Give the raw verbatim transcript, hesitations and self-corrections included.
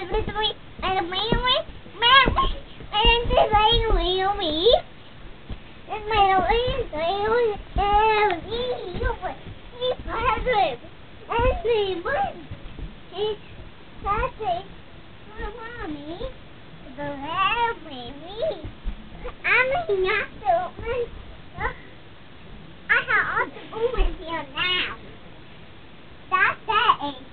I have all the boomers here now. That's it.